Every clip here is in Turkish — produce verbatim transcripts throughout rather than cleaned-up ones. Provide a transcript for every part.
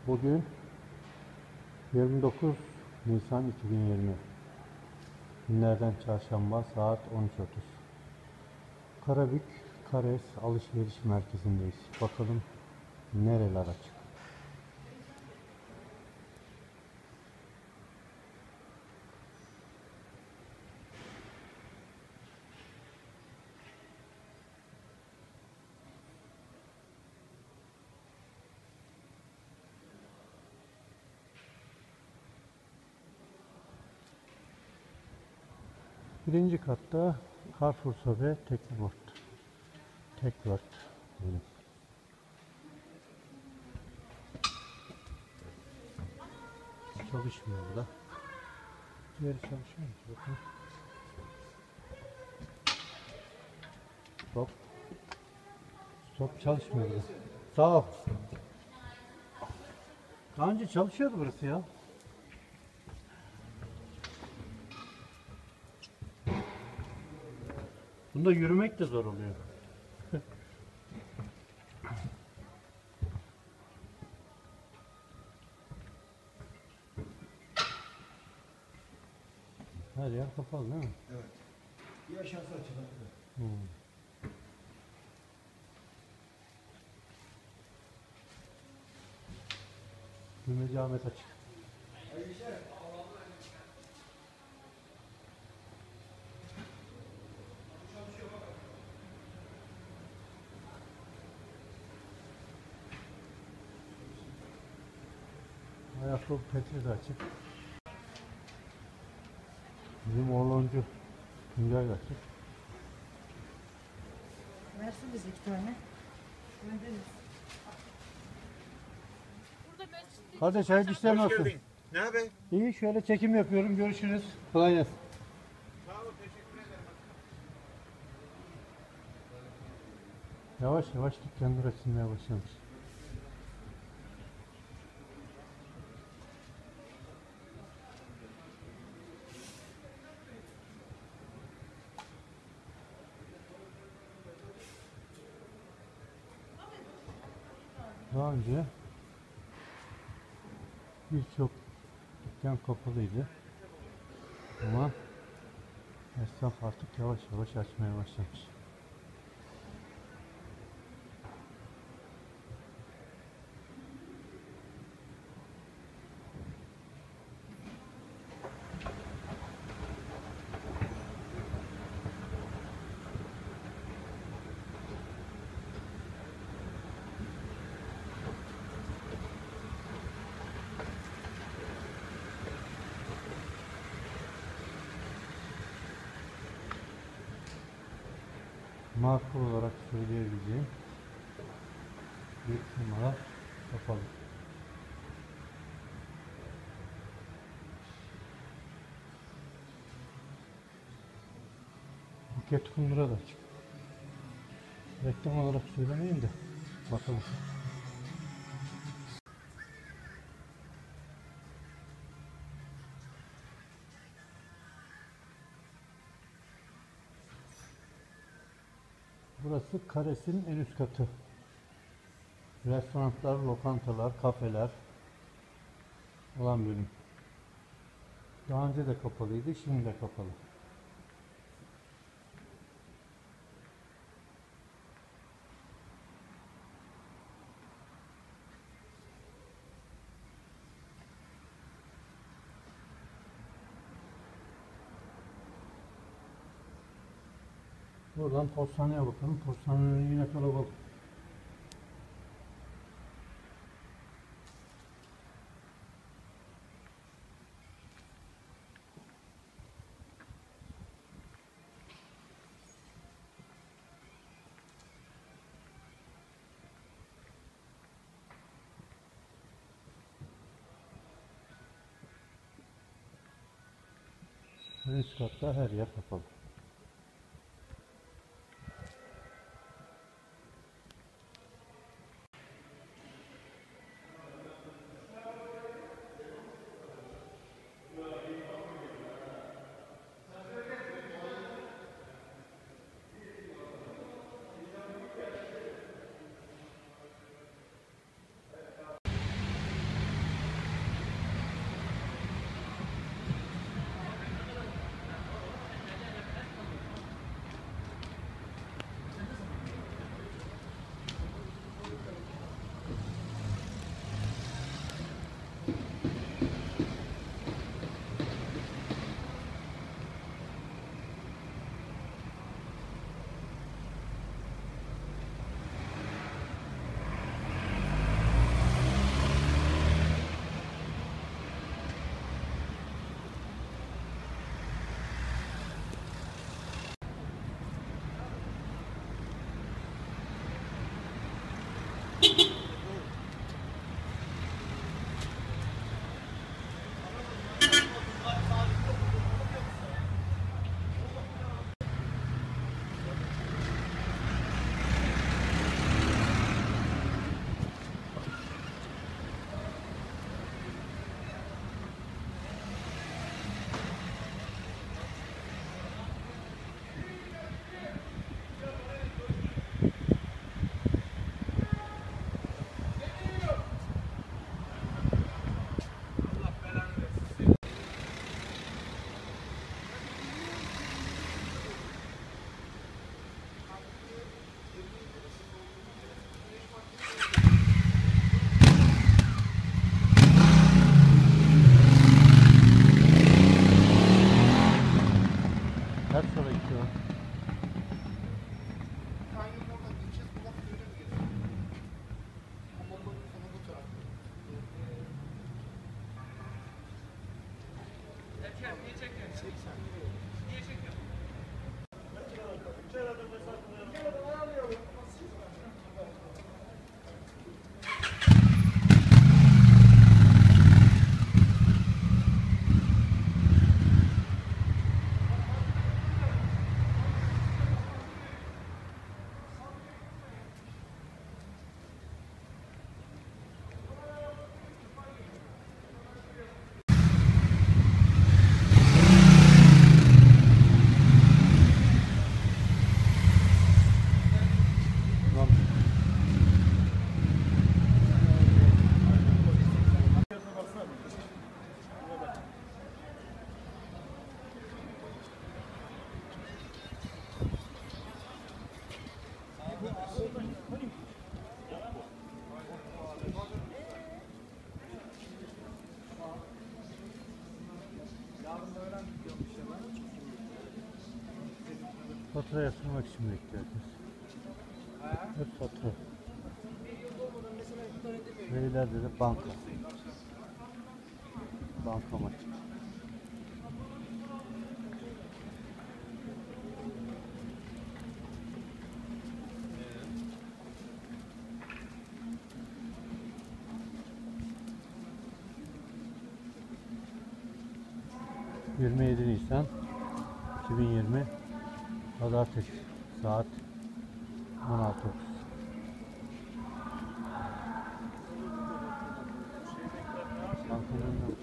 Bugün yirmi dokuz Nisan iki bin yirmi. Günlerden çarşamba saat on üç otuz. Karabük Kares Alışveriş Merkezi'ndeyiz. Bakalım nereler açık. Birinci katta Carrefour Sobe Teknobord. Tekbord diyelim. Çalışmıyor burada. Diğeri çalışmıyor mu? Bakın. Stop. Stop çalışmıyor burada. Sağ ol. Daha önce çalışıyordu burası ya. Bunda yürümek de zor oluyor. Her yer kapalı değil mi? Evet. Bir aşağısı açılır. Hmm. Gümeci Ahmet açık. Ayakkabı Petri de açık. Bizim oğloncu Tuncay da açık. Versin bize iki tane. Göndeririz. Kardeş hayırlı işler Hoş olsun. geldin. Ne haber? İyi, şöyle çekim yapıyorum. Görüşürüz. Kolay gelsin. Sağ ol, teşekkür ederim. Yavaş yavaş dükkanlar açılmaya başlamış. Daha önce birçok dükkan kapalıydı. Ama esnaf artık yavaş yavaş açmaya başlamış. Marka olarak söyleyebileceğim bir numara kapalı. Buket Kundura da açık. Reklam olarak söylemeyeyim de bakalım. Burası Kares'in en üst katı. Restoranlar, lokantalar, kafeler olan bölüm. Daha önce de kapalıydı, şimdi de kapalı. Buradan postaneye bakalım. Postanenin önü yine kalabalık. Üst katta her yer kapalı. Fatura yatırmak için bekliyor herkes. Hep fatura. Ve ileride de banka. Bankamatik. yirmi yedi Nisan iki bin yirmi Pazartesi saat on altı otuz. Bankanın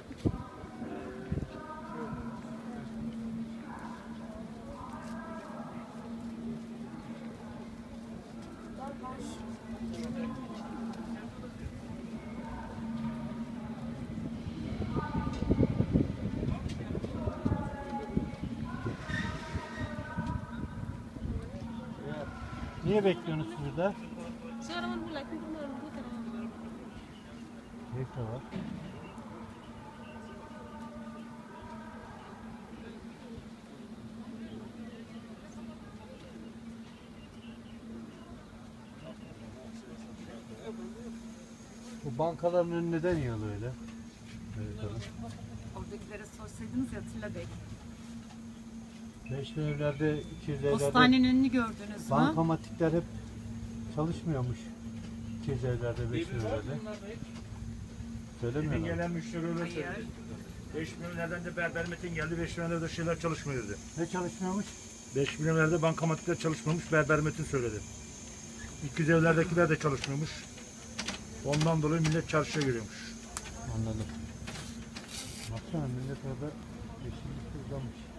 Niye bekliyorsunuz siz burada? Keyif de var. Bu bankaların önü neden yığılı öyle? Evet, tabii. Oradakilere sorsaydınız ya Atilla Bey. Beş bin evlerde, iki yüz evlerde Postanenin önünü gördünüz mü? bankamatikler hep çalışmıyormuş. iki yüz evlerde, beş bin evlerde. Benim Söylemiyorlar. gelen müşteri öyle Hayır. söyledi. beş milyonlardan da berber metin geldi. beş milyonlarda şeyler çalışmıyordu. Ne çalışmıyormuş? beş milyonlarda bankamatikler çalışmamış. Berber metin söyledi. iki yüz evlerdekiler de çalışmıyormuş. Ondan dolayı millet çarşıya giriyormuş. Anladım. Baksana millet orada yeşillik uzamış.